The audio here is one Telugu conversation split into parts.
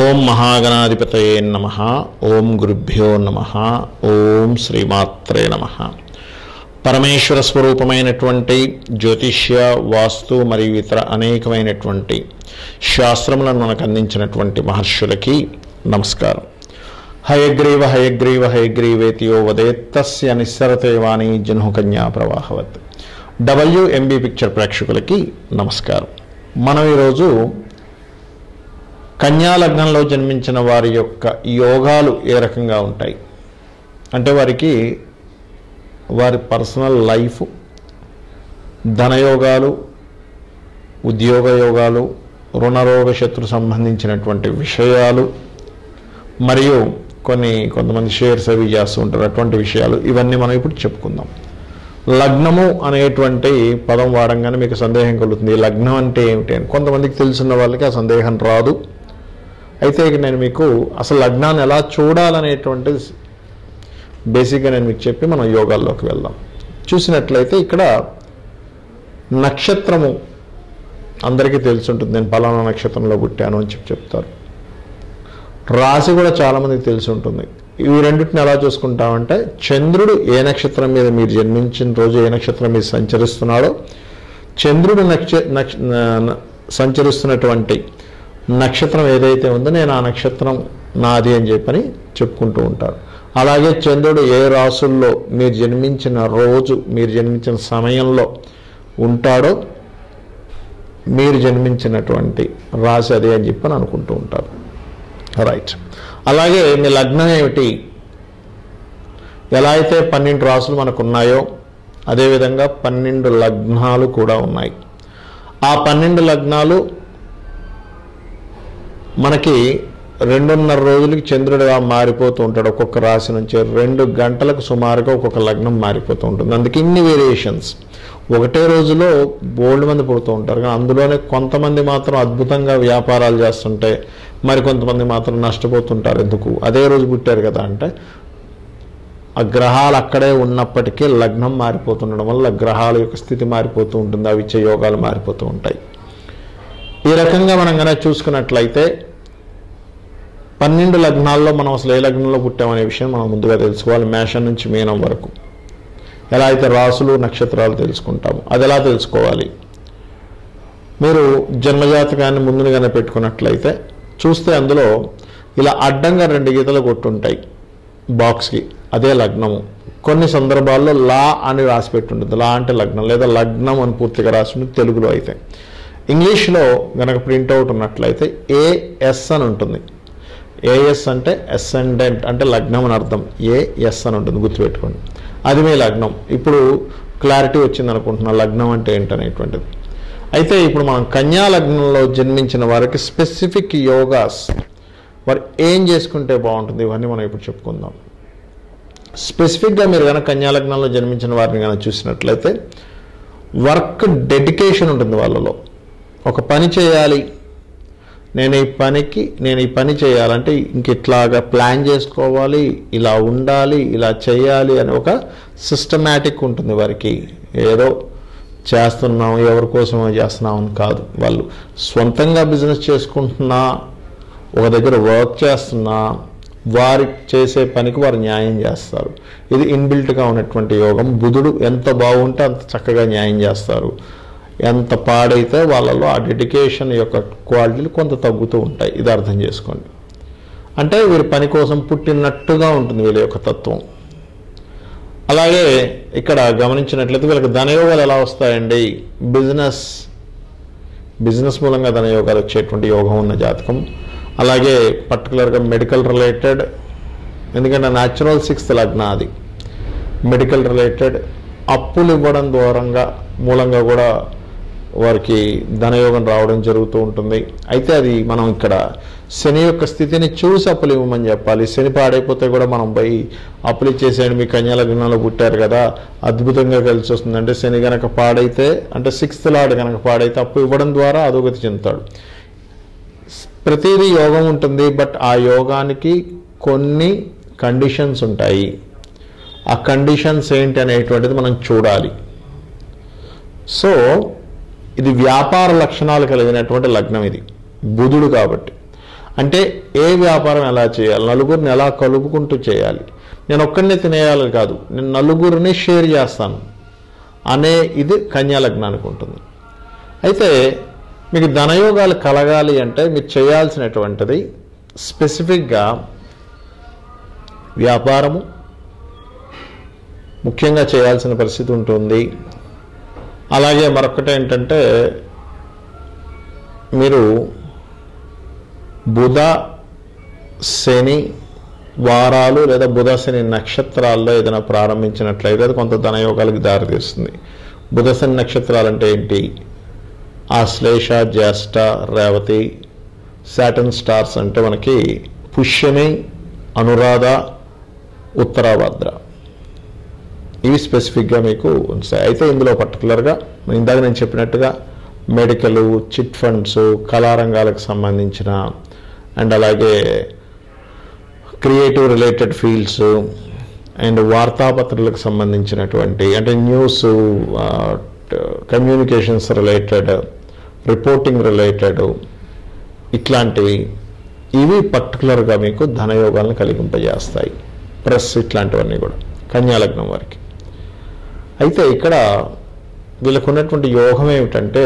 ఓం మహాగణాధిపతయే నమః. ఓం గురుభ్యో నమః. ఓం శ్రీమాత్రే నమః. పరమేశ్వర స్వరూపమైనటువంటి జ్యోతిష్య, వాస్తు మరియు ఇతర అనేకమైనటువంటి శాస్త్రములను మనకు అందించినటువంటి మహర్షులకి నమస్కారం. హయగ్రీవ హయగ్రీవ హయగ్రీవేతియో వదేత్తస్య నిస్సరతే వాణి జన్హుకన్యా ప్రవాహవత్. WMB పిక్చర్ ప్రేక్షకులకి నమస్కారం. మనం ఈరోజు కన్యా లగ్నంలో జన్మించిన వారి యొక్క యోగాలు ఏ రకంగా ఉంటాయి అంటే వారి పర్సనల్ లైఫ్, ధనయోగాలు, ఉద్యోగ యోగాలు, రుణరోగ శత్రు సంబంధించినటువంటి విషయాలు మరియు కొంతమంది షేర్స్ అవి చేస్తూ ఉంటారు, అటువంటి విషయాలు ఇవన్నీ మనం ఇప్పుడు చెప్పుకుందాం. లగ్నము అనేటువంటి పదం వాడంగానే మీకు సందేహం కలుగుతుంది, లగ్నం అంటే ఏమిటి అని. కొంతమందికి తెలుసున్న వాళ్ళకి ఆ సందేహం రాదు. అయితే ఇక నేను మీకు అసలు లగ్నాన్ని ఎలా చూడాలనేటువంటిది బేసిక్గా నేను మీకు చెప్పి మనం యోగాల్లోకి వెళ్దాం. చూసినట్లయితే ఇక్కడ నక్షత్రము అందరికీ తెలిసి ఉంటుంది, నేను పలానా నక్షత్రంలో పుట్టాను అని చెప్తారు. రాశి కూడా చాలామందికి తెలిసి ఉంటుంది. ఇవి రెండింటిని ఎలా చూసుకుంటామంటే చంద్రుడు ఏ నక్షత్రం మీద మీరు జన్మించిన రోజు ఏ నక్షత్రం మీద సంచరిస్తున్నాడో, చంద్రుడు సంచరిస్తున్నటువంటి నక్షత్రం ఏదైతే ఉందో నేను ఆ నక్షత్రం నాది అని చెప్పని చెప్పుకుంటూ ఉంటారు. అలాగే చంద్రుడు ఏ రాసుల్లో మీరు జన్మించిన రోజు, మీరు జన్మించిన సమయంలో ఉంటాడో మీరు జన్మించినటువంటి రాశి అదే అని చెప్పని అనుకుంటూ ఉంటారు. రైట్. అలాగే మీ లగ్నం ఏమిటి, ఎలా అయితే 12 రాసులు మనకు ఉన్నాయో అదేవిధంగా 12 లగ్నాలు కూడా ఉన్నాయి. ఆ 12 లగ్నాలు మనకి 2.5 రోజులకి చంద్రుడిగా మారిపోతూ ఉంటాడు. ఒక్కొక్క రాశి నుంచి 2 గంటలకు సుమారుగా ఒక్కొక్క లగ్నం మారిపోతూ ఉంటుంది. అందుకే ఇన్ని వేరియేషన్స్. ఒకటే రోజులో బోల్డ్ మంది పుడుతూ ఉంటారు, కానీ అందులోనే కొంతమంది మాత్రం అద్భుతంగా వ్యాపారాలు చేస్తుంటే మరి కొంతమంది మాత్రం నష్టపోతుంటారు. ఎందుకు? అదే రోజు పుట్టారు కదా అంటే ఆ గ్రహాలు అక్కడే ఉన్నప్పటికీ లగ్నం మారిపోతుండడం వల్ల గ్రహాల యొక్క స్థితి మారిపోతూ ఉంటుంది, అవి ఇచ్చే యోగాలు మారిపోతూ ఉంటాయి. ఈ రకంగా మనం కనుక చూసుకున్నట్లయితే 12 లగ్నాల్లో మనం అసలు ఏ లగ్నంలో పుట్టామనే విషయం మనం ముందుగా తెలుసుకోవాలి. మేషం నుంచి మీనం వరకు ఎలా అయితే రాసులు నక్షత్రాలు తెలుసుకుంటాము, అది ఎలా తెలుసుకోవాలి? మీరు జన్మజాతకాన్ని ముందుగానే పెట్టుకున్నట్లయితే చూస్తే అందులో ఇలా అడ్డంగా 2 గీతలు కొట్టుంటాయి బాక్స్కి, అదే లగ్నము. కొన్ని సందర్భాల్లో లా అని రాసి పెట్టుంటుంది, లా అంటే లగ్నం, లేదా లగ్నం అని పూర్తిగా రాసి ఉంటుంది తెలుగులో. అయితే ఇంగ్లీష్లో గనక ప్రింట్అవుట్ ఉన్నట్లయితే AS అని ఉంటుంది. AS అంటే అసెండెంట్ అంటే లగ్నం అని అర్థం. AS అని ఉంటుంది, గుర్తుపెట్టుకోండి. అది మీ లగ్నం. ఇప్పుడు క్లారిటీ వచ్చింది అనుకుంటున్నా లగ్నం అంటే ఏంటనేటువంటిది. అయితే ఇప్పుడు మనం కన్యా లగ్నంలో జన్మించిన వారికి స్పెసిఫిక్ యోగాస్ వారు ఏం చేసుకుంటే బాగుంటుంది, ఇవన్నీ మనం ఇప్పుడు చెప్పుకుందాం. స్పెసిఫిక్గా మీరు కనుక కన్యా లగ్నంలో జన్మించిన వారిని కనుక చూసినట్లయితే వర్క్ డెడికేషన్ ఉంటుంది వాళ్ళలో. ఒక పని చేయాలి, నేను ఈ పని చేయాలంటే ఇంక ఇట్లాగా ప్లాన్ చేసుకోవాలి, ఇలా ఉండాలి, ఇలా చేయాలి అని ఒక సిస్టమేటిక్ ఉంటుంది వారికి. ఏదో చేస్తున్నాం ఎవరి కోసమో చేస్తున్నాం అని కాదు. వాళ్ళు సొంతంగా బిజినెస్ చేసుకుంటున్నా, ఒక దగ్గర వర్క్ చేస్తున్నా, వారి చేసే పనికి వారు న్యాయం చేస్తారు. ఇది ఇన్బిల్ట్గా ఉన్నటువంటి యోగం. బుధుడు ఎంత బాగుంటే అంత చక్కగా న్యాయం చేస్తారు. ఎంత పాడైతే వాళ్ళలో ఆ డెడికేషన్ యొక్క క్వాలిటీలు కొంత తగ్గుతూ ఉంటాయి. ఇది అర్థం చేసుకోండి. అంటే వీరి పని కోసం పుట్టినట్టుగా ఉంటుంది వీళ్ళ యొక్క తత్వం. అలాగే ఇక్కడ గమనించినట్లయితే వీళ్ళకి ధనయోగాలు ఎలా వస్తాయండి? బిజినెస్ మూలంగా ధనయోగాలు వచ్చేటువంటి యోగం ఉన్న జాతకం. అలాగే పర్టికులర్గా మెడికల్ రిలేటెడ్, ఎందుకంటే న్యాచురల్ 6th లగ్న అది. మెడికల్ రిలేటెడ్ అప్పులు ఇవ్వడం మూలంగా కూడా వారికి ధనయోగం రావడం జరుగుతూ ఉంటుంది. అయితే అది మనం ఇక్కడ శని యొక్క స్థితిని చూసి అప్పులు ఇవ్వమని చెప్పాలి. శని పాడైపోతే కూడా మనం పోయి అప్పులు ఇచ్చేసేయండి, మీ కన్యా లగ్నంలో పుట్టారు కదా అద్భుతంగా కలిసి వస్తుంది అంటే శని కనుక పాడైతే, అంటే 6th లార్డ్ కనుక పాడైతే అప్పు ఇవ్వడం ద్వారా అధోగతి చెందుతాడు. ప్రతిదీ యోగం ఉంటుంది, బట్ ఆ యోగానికి కొన్ని కండిషన్స్ ఉంటాయి. ఆ కండిషన్స్ ఏంటి అనేటువంటిది మనం చూడాలి. సో ఇది వ్యాపార లక్షణాలు కలిగినటువంటి లగ్నం, ఇది బుధుడు కాబట్టి. అంటే ఏ వ్యాపారం ఎలా చేయాలి, నలుగురిని ఎలా కలుపుకుంటూ చేయాలి, నేను ఒక్కడినే తినేయాలి కాదు, నేను నలుగురిని షేర్ చేస్తాను అనే ఇది కన్యా లగ్నానికి ఉంటుంది. అయితే మీకు ధనయోగాలు కలగాలి అంటే మీరు చేయాల్సినటువంటిది స్పెసిఫిక్గా వ్యాపారము ముఖ్యంగా చేయాల్సిన పరిస్థితి ఉంటుంది. అలాగే మరొకటి ఏంటంటే మీరు బుధ శని వారాలు లేదా బుధ శని నక్షత్రాల్లో ఏదైనా ప్రారంభించినట్లయితే అది కొంత ధనయోగాలకు దారితీస్తుంది. బుధ శని నక్షత్రాలు అంటే ఏంటి? ఆశ్లేష, జ్యేష్ఠ, రేవతి, సాటర్న్ స్టార్స్ అంటే మనకి పుష్యమి, అనురాధ, ఉత్తరాభద్ర, ఇవి స్పెసిఫిక్గా మీకు ఉంటాయి. అయితే ఇందులో పర్టికులర్గా ఇందాక నేను చెప్పినట్టుగా మెడికల్, చిట్ ఫండ్స్, కళారంగాలకు సంబంధించిన అండ్ అలాగే క్రియేటివ్ రిలేటెడ్ ఫీల్డ్స్ అండ్ వార్తాపత్రికలకు సంబంధించినటువంటి అంటే news, communications related, reporting related ఇట్లాంటివి ఇవి పర్టికులర్గా మీకు ధనయోగాలను కలిగింపజేస్తాయి. ప్రెస్ ఇట్లాంటివన్నీ కూడా కన్యాలగ్నం వారికి. అయితే ఇక్కడ వీళ్ళకు ఉన్నటువంటి యోగం ఏమిటంటే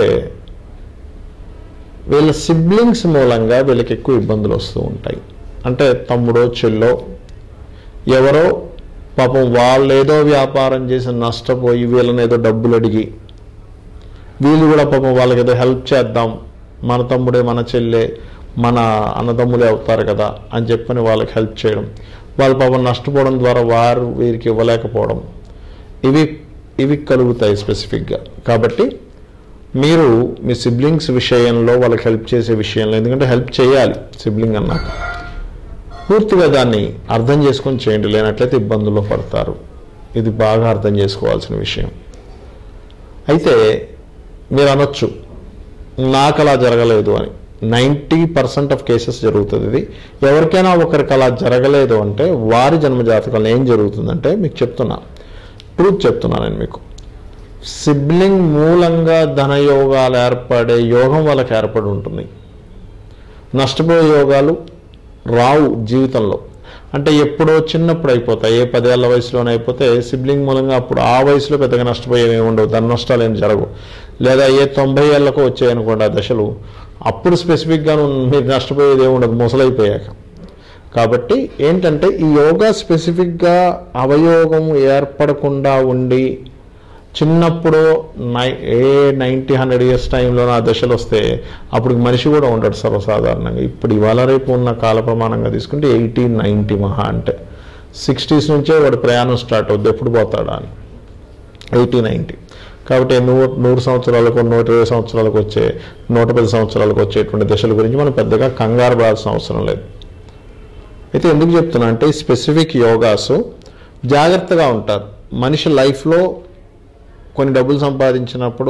వీళ్ళ సిబ్లింగ్స్ మూలంగా వీళ్ళకి ఎక్కువ ఇబ్బందులు వస్తూ ఉంటాయి. అంటే తమ్ముడో చెల్లో ఎవరో పాపం వాళ్ళు ఏదో వ్యాపారం చేసి నష్టపోయి వీళ్ళని ఏదో డబ్బులు అడిగి వీళ్ళు కూడా పాపం వాళ్ళకి ఏదో హెల్ప్ చేద్దాం, మన తమ్ముడే మన చెల్లె మన అన్నదమ్ములే అవుతారు కదా అని చెప్పని వాళ్ళకి హెల్ప్ చేయడం, వాళ్ళు పాపం నష్టపోవడం ద్వారా వారు వీరికి ఇవ్వలేకపోవడం, ఇవి కలుగుతాయి స్పెసిఫిక్గా. కాబట్టి మీరు మీ సిబ్లింగ్స్ విషయంలో వాళ్ళకి హెల్ప్ చేసే విషయంలో, ఎందుకంటే హెల్ప్ చేయాలి సిబ్లింగ్ అన్నాక, పూర్తిగా దాన్ని అర్థం చేసుకొని చేయండి, లేనట్లయితే ఇబ్బందుల్లో పడతారు. ఇది బాగా అర్థం చేసుకోవాల్సిన విషయం. అయితే మీరు అనొచ్చు నాకు అలా జరగలేదు అని. 90% ఆఫ్ కేసెస్ జరుగుతుంది. ఇది ఎవరికైనా ఒకరికి అలా జరగలేదు అంటే వారి జన్మజాతకంలో ఏం జరుగుతుందంటే మీకు చెప్తున్నాను, ట్రూత్ చెప్తున్నాను నేను మీకు. సిబ్లింగ్ మూలంగా ధనయోగాలు ఏర్పడే యోగం వాళ్ళకి ఏర్పడి ఉంటుంది. నష్టపోయే యోగాలు రావు జీవితంలో. అంటే ఎప్పుడో చిన్నప్పుడు అయిపోతాయి, ఏ 10 ఏళ్ల వయసులోనే అయిపోతే సిబ్లింగ్ మూలంగా అప్పుడు ఆ వయసులో పెద్దగా నష్టపోయేవి ఉండవు, ధన నష్టాలు ఏమి జరగవు. లేదా ఏ 90 ఏళ్లకు వచ్చాయనుకోండి ఆ దశలు, అప్పుడు స్పెసిఫిక్గా మీరు నష్టపోయేది ఏమి ఉండదు ముసలైపోయాక. కాబట్టి ఏంటంటే ఈ యోగా స్పెసిఫిక్గా అవయోగం ఏర్పడకుండా ఉండి చిన్నప్పుడు 90-100 ఇయర్స్ టైంలో ఆ దశలు వస్తే అప్పుడు మనిషి కూడా ఉండడు సర్వసాధారణంగా. ఇప్పుడు ఇవాళ రేపు ఉన్న కాల ప్రమాణంగా తీసుకుంటే 80-90 మహా అంటే 60s నుంచే వాడు ప్రయాణం స్టార్ట్ అవుద్ది, ఎప్పుడు పోతాడా అని 80-90. కాబట్టి 100 సంవత్సరాలకు 120 సంవత్సరాలకు వచ్చే 110 సంవత్సరాలకు వచ్చేటువంటి దశల గురించి మనం పెద్దగా కంగారు పడాల్సిన అవసరం లేదు. అయితే ఎందుకు చెప్తున్నా అంటే ఈ స్పెసిఫిక్ యోగాసు జాగ్రత్తగా ఉంటారు. మనిషి లైఫ్లో కొన్ని డబ్బులు సంపాదించినప్పుడు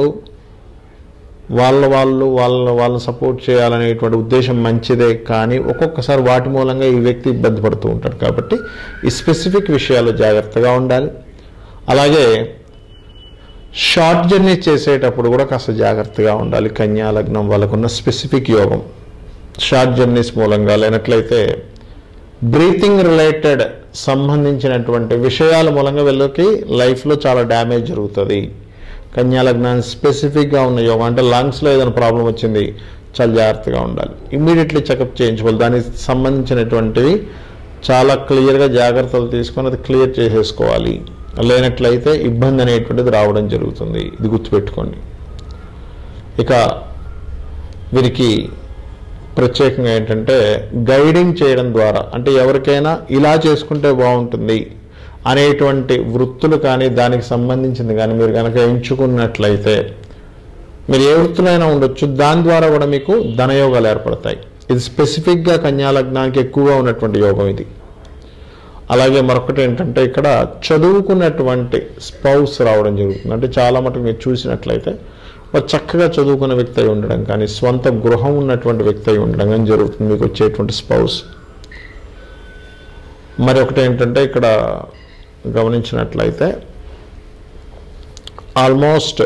వాళ్ళని సపోర్ట్ చేయాలనేటువంటి ఉద్దేశం మంచిదే, కానీ ఒక్కొక్కసారి వాటి మూలంగా ఈ వ్యక్తి ఇబ్బంది పడుతూ ఉంటాడు. కాబట్టి ఈ స్పెసిఫిక్ విషయాలు జాగ్రత్తగా ఉండాలి. అలాగే షార్ట్ జర్నీ చేసేటప్పుడు కూడా కాస్త జాగ్రత్తగా ఉండాలి. కన్యా లగ్నం వాళ్ళకున్న స్పెసిఫిక్ యోగం షార్ట్ జర్నీస్ మూలంగా, లేనట్లయితే బ్రీతింగ్ రిలేటెడ్ సంబంధించినటువంటి విషయాల మూలంగా వీళ్ళకి లైఫ్లో చాలా డ్యామేజ్ జరుగుతుంది. కన్యా లగ్నాన్ని స్పెసిఫిక్గా ఉన్న యోగం అంటే లంగ్స్లో ఏదైనా ప్రాబ్లం వచ్చింది, చాలా జాగ్రత్తగా ఉండాలి, ఇమ్మీడియట్లీ చెకప్ చేయించుకోవాలి. దానికి సంబంధించినటువంటివి చాలా క్లియర్గా జాగ్రత్తలు తీసుకొని అది క్లియర్ చేసేసుకోవాలి. లేనట్లయితే ఇబ్బంది అనేటువంటిది రావడం జరుగుతుంది, ఇది గుర్తుపెట్టుకోండి. ఇక వీరికి ప్రత్యేకంగా ఏంటంటే గైడింగ్ చేయడం ద్వారా, అంటే ఎవరికైనా ఇలా చేసుకుంటే బాగుంటుంది అనేటువంటి వృత్తులు కానీ దానికి సంబంధించింది కానీ మీరు కనుక ఎంచుకున్నట్లయితే మీరు ఏ వృత్తులైనా ఉండొచ్చు, దాని ద్వారా కూడా మీకు ధనయోగాలు ఏర్పడతాయి. ఇది స్పెసిఫిక్గా కన్యా లగ్నానికి ఎక్కువగా ఉన్నటువంటి యోగం ఇది. అలాగే మరొకటి ఏంటంటే ఇక్కడ చదువుకున్నటువంటి స్పౌస్ రావడం జరుగుతుంది. అంటే చాలా మటుకు మీరు చూసినట్లయితే చక్కగా చదువుకున్న వ్యక్తి అయి ఉండడం కానీ స్వంత గృహం ఉన్నటువంటి వ్యక్తి అయి ఉండడం కానీ జరుగుతుంది మీకు వచ్చేటువంటి స్పౌస్. మరి ఒకటి ఏంటంటే ఇక్కడ గమనించినట్లయితే ఆల్మోస్ట్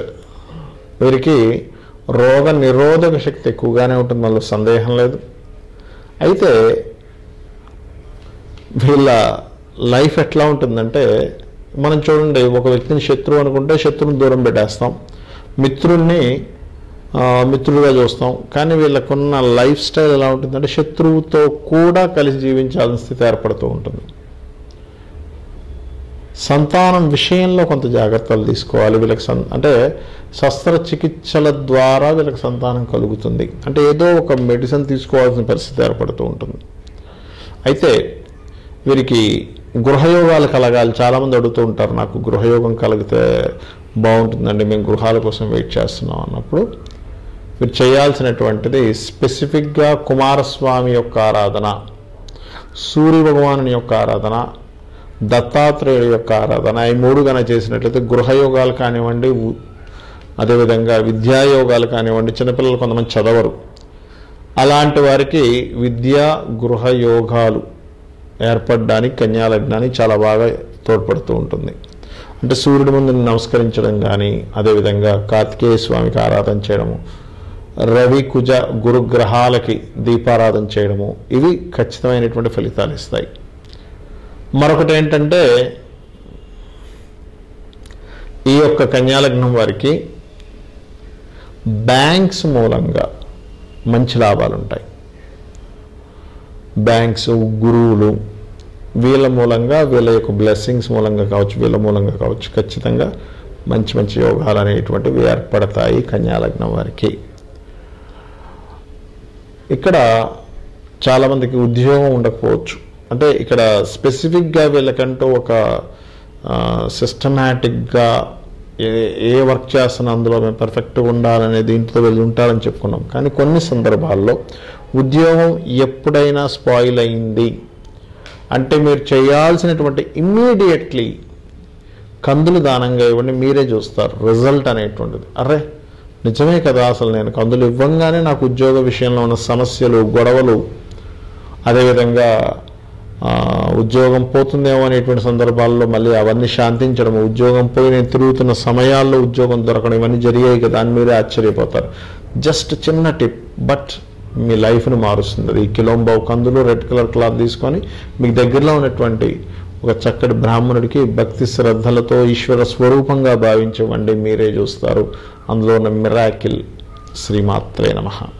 వీరికి రోగ నిరోధక శక్తి ఎక్కువగానే ఉంటుంది, అందులో సందేహం లేదు. అయితే వీళ్ళ లైఫ్ ఎట్లా ఉంటుందంటే, మనం చూడండి, ఒక వ్యక్తిని శత్రువు అనుకుంటే శత్రువుని దూరం పెట్టేస్తాం, మిత్రుల్ని మిత్రులుగా చూస్తాం. కానీ వీళ్ళకున్న లైఫ్ స్టైల్ ఎలా ఉంటుందంటే శత్రువుతో కూడా కలిసి జీవించాల్సిన స్థితి ఏర్పడుతూ ఉంటుంది. సంతానం విషయంలో కొంత జాగ్రత్తలు తీసుకోవాలి. వీళ్ళకి అంటే శస్త్రచికిత్సల ద్వారా వీళ్ళకి సంతానం కలుగుతుంది, అంటే ఏదో ఒక మెడిసిన్ తీసుకోవాల్సిన పరిస్థితి ఏర్పడుతూ ఉంటుంది. అయితే వీరికి గృహయోగాలు కలగాలి. చాలామంది అడుగుతూ ఉంటారు, నాకు గృహయోగం కలిగితే బాగుంటుందండి, మేము గృహాల కోసం వెయిట్ చేస్తున్నాం అన్నప్పుడు మీరు చేయాల్సినటువంటిది స్పెసిఫిక్గా కుమారస్వామి యొక్క ఆరాధన, సూర్య భగవాను యొక్క ఆరాధన, దత్తాత్రేయుడు యొక్క ఆరాధన, ఈ మూడు కనుక చేసినట్లయితే గృహయోగాలు కానివ్వండి, అదేవిధంగా విద్యాయోగాలు కానివ్వండి, చిన్నపిల్లలు కొంతమంది చదవరు, అలాంటి వారికి విద్యా గృహయోగాలు ఏర్పడడానికి కన్యాలగ్నానికి చాలా బాగా తోడ్పడుతూ ఉంటుంది. అంటే సూర్యుడి ముందు నమస్కరించడం కానీ, అదేవిధంగా కార్తికేయ స్వామికి ఆరాధన చేయడము, రవి కుజ గురుగ్రహాలకి దీపారాధన చేయడము, ఇవి ఖచ్చితమైనటువంటి ఫలితాలు ఇస్తాయి. మరొకటి ఏంటంటే, ఈ యొక్క కన్యాలగ్నం వారికి బ్యాంక్స్ మూలంగా మంచి లాభాలు ఉంటాయి. బ్యాంక్స్, గురువులు, వీళ్ళ మూలంగా, వీళ్ళ యొక్క బ్లెస్సింగ్స్ మూలంగా కావచ్చు, వీళ్ళ మూలంగా కావచ్చు, ఖచ్చితంగా మంచి మంచి యోగాలు అనేటువంటివి ఏర్పడతాయి కన్యాలగ్నం వారికి. ఇక్కడ చాలామందికి ఉద్యోగం ఉండకపోవచ్చు. అంటే ఇక్కడ స్పెసిఫిక్గా వీళ్ళకంటూ ఒక సిస్టమాటిక్గా ఏ వర్క్ చేస్తున్నా అందులో మేము పర్ఫెక్ట్గా ఉండాలనే దీంట్లో వీళ్ళు ఉంటారని చెప్పుకున్నాం. కానీ కొన్ని సందర్భాల్లో ఉద్యోగం ఎప్పుడైనా స్పాయిల్ అయింది అంటే మీరు చేయాల్సినటువంటి ఇమ్మీడియట్లీ కందులు దానంగా ఇవ్వండి, మీరే చూస్తారు రిజల్ట్ అనేటువంటిది. అరే నిజమే కదా, అసలు నేను కందులు ఇవ్వంగానే నాకు ఉద్యోగ విషయంలో ఉన్న సమస్యలు, గొడవలు, అదేవిధంగా ఉద్యోగం పోతుందేమో అనేటువంటి సందర్భాల్లో మళ్ళీ అవన్నీ శాంతించడం, ఉద్యోగం పోయి నేను తిరుగుతున్న సమయాల్లో ఉద్యోగం దొరకడం, ఇవన్నీ జరిగాయి కదా అని మీరే ఆశ్చర్యపోతారు. జస్ట్ చిన్న టిప్, బట్ మీ లైఫ్ని మారుస్తుంది. అది కిలోంబావు కందులు రెడ్ కలర్ క్లాత్ తీసుకొని మీకు దగ్గరలో ఉన్నటువంటి ఒక చక్కటి బ్రాహ్మణుడికి భక్తి శ్రద్ధలతో ఈశ్వర స్వరూపంగా భావించవండి, మీరే చూస్తారు అందులో ఉన్న మిరాకిల్. శ్రీమాత్రే నమః.